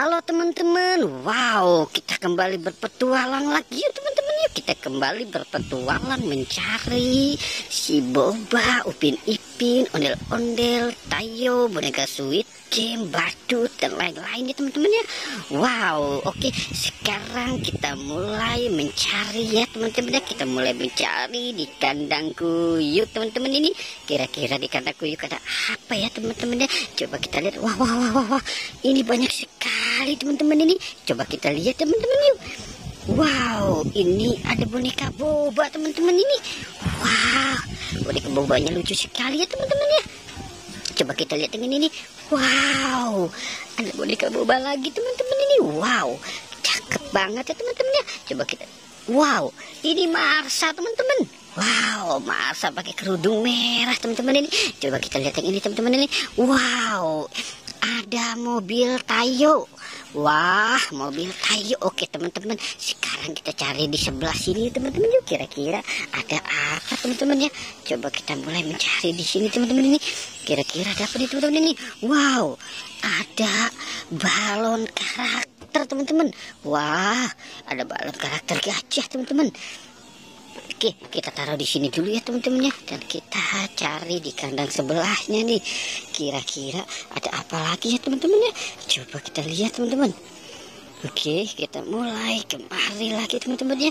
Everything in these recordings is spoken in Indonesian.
Halo teman-teman, wow, kita kembali berpetualang lagi yuk teman-teman. Yuk kita kembali berpetualang mencari si Boba, Upin Ipin, Ondel-Ondel, Tayo, boneka Squid Game, Badut, dan lain-lain ya teman-teman ya. Wow, oke, sekarang kita mulai mencari ya teman-teman ya. Kita mulai mencari di kandang kuyuk teman-teman ini. Kira-kira di kandang kuyuk ada apa ya teman-teman ya. Coba kita lihat. Wah, ini banyak sekali teman-teman ini. Coba kita lihat teman-teman yuk. Wow, ini ada boneka boba teman-teman ini. Wah, boneka bobanya lucu sekali ya teman-teman ya. Coba kita lihat yang ini nih. Wow, ada boneka boba lagi teman-teman ini. Wow, cakep banget ya teman-teman ya. Coba kita. Wow, ini Marsha teman-teman. Wow, Marsha pakai kerudung merah teman-teman ini. Coba kita lihat yang ini teman-teman ini. Wow, ada mobil Tayo. Wah, mobil Tayo. Oke teman-teman, sekarang kita cari di sebelah sini teman-teman yuk. Kira-kira ada apa teman-teman ya. Coba kita mulai mencari di sini teman-teman ini. Kira-kira ada apa nih teman-teman ini. Wow, ada balon karakter teman-teman. Wah, ada balon karakter gajah teman-teman. Oke, kita taruh di sini dulu ya teman-teman ya. Dan kita cari di kandang sebelahnya nih. Kira-kira ada apa lagi ya teman-teman ya. Coba kita lihat teman-teman. Oke, kita mulai kemari lagi teman-teman ya.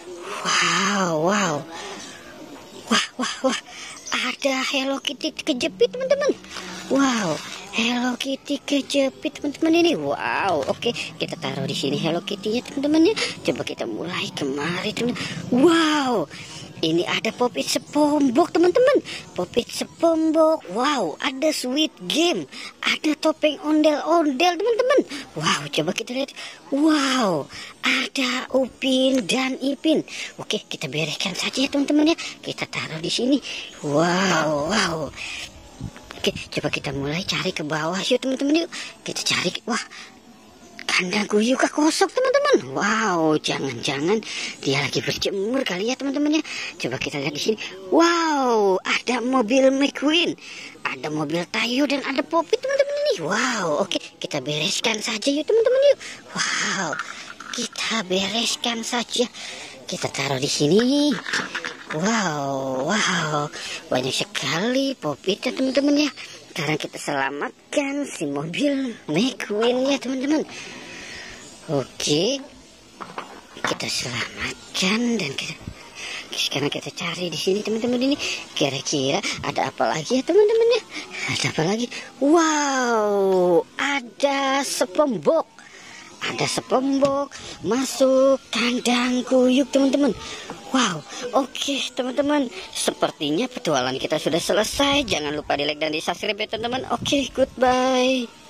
Wow. Wah. Ada Hello Kitty kejepit teman-teman. Wow, Hello Kitty kejepit teman-teman ini. Wow, oke, kita taruh di sini Hello Kitty ya teman-teman ya. Coba kita mulai kemari teman. Wow, ini ada Popit SpongeBob teman-teman. Popit SpongeBob. Wow, ada Squid Game. Ada topeng ondel-ondel teman-teman. Wow, coba kita lihat. Wow, ada Upin dan Ipin. Oke, kita bereskan saja ya teman-teman ya. Kita taruh di sini. Wow. Oke, coba kita mulai cari ke bawah yuk teman-teman yuk. Kita cari. Wah, kandang kuyuk kosong teman-teman. Wow, jangan-jangan dia lagi berjemur kali ya teman-teman ya. Coba kita lihat di sini. Wow, ada mobil McQueen, ada mobil Tayo, dan ada Popit teman-teman ini. Wow, oke, kita bereskan saja yuk teman-teman yuk. Wow, kita bereskan saja. Kita taruh di sini. Wow, banyak sekali Popit ya teman-teman ya. Sekarang kita selamatkan si mobil McQueen ya teman-teman. Oke, kita selamatkan dan sekarang kita cari di sini teman-teman ini. Kira-kira ada apa lagi ya teman-teman ya? Ada apa lagi? Wow, ada SpongeBob. Ada SpongeBob masuk kandang kuyuk teman-teman. Wow, oke teman-teman, sepertinya petualangan kita sudah selesai. Jangan lupa di like dan di subscribe ya teman-teman. Oke, goodbye.